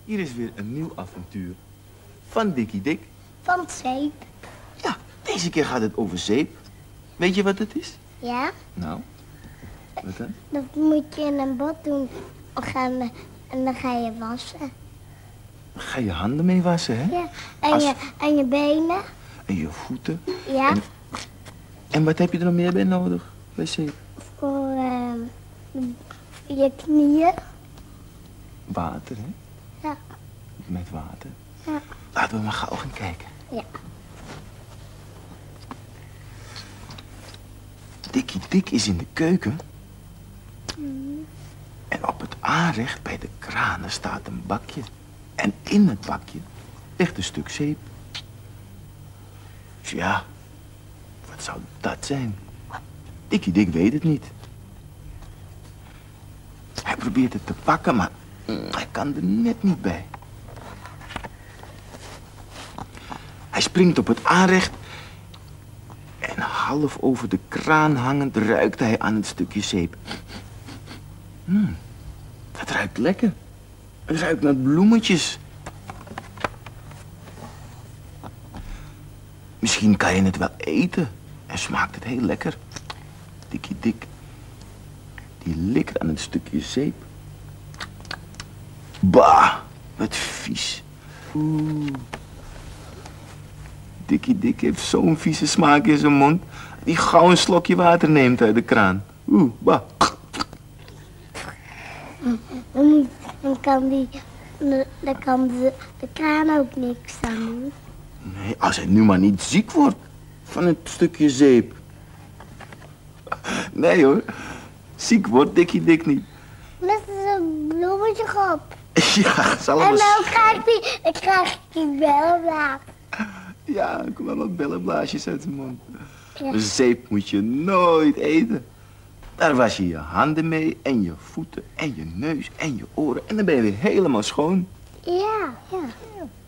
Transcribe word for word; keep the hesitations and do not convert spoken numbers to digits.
Hier is weer een nieuw avontuur van Dikkie Dik. Van zeep. Ja, deze keer gaat het over zeep. Weet je wat het is? Ja? Nou, wat dan? Dat moet je in een bad doen. Gaan, en dan ga je wassen. Ga je handen mee wassen, hè? Ja. En, Als... je, en je benen. En je voeten. Ja. En, en wat heb je er nog meer bij nodig, bij zeep? Voor uh, je knieën. Water, hè? Ja. Met water. Ja. Laten we maar gauw gaan kijken. Ja. Dikkie Dik is in de keuken. Mm. En op het aanrecht bij de kranen staat een bakje. En in het bakje ligt een stuk zeep. Dus ja, wat zou dat zijn? Dikkie Dik weet het niet. Hij probeert het te pakken, maar hij kan er net niet bij. Hij springt op het aanrecht. En half over de kraan hangend ruikt hij aan het stukje zeep. Hmm, dat ruikt lekker. Het ruikt naar bloemetjes. Misschien kan je het wel eten. En smaakt het heel lekker. Dikkie Dik, die likt aan het stukje zeep. Bah, wat vies. Oeh. Dikkie Dik heeft zo'n vieze smaak in zijn mond, die gauw een slokje water neemt uit de kraan. Oeh, bah. Dan, dan kan die, dan kan de, de kraan ook niks aan doen. Nee, als hij nu maar niet ziek wordt van het stukje zeep. Nee hoor, ziek wordt Dikkie Dik niet. Met een bloemetje op. Ja, zal En wel... dan krijg je, dan krijg je bellenblaas. Ja, er komen wel wat bellenblaasjes uit zijn mond. Ja. Zeep moet je nooit eten. Daar was je je handen mee en je voeten en je neus en je oren. En dan ben je weer helemaal schoon. Ja, ja.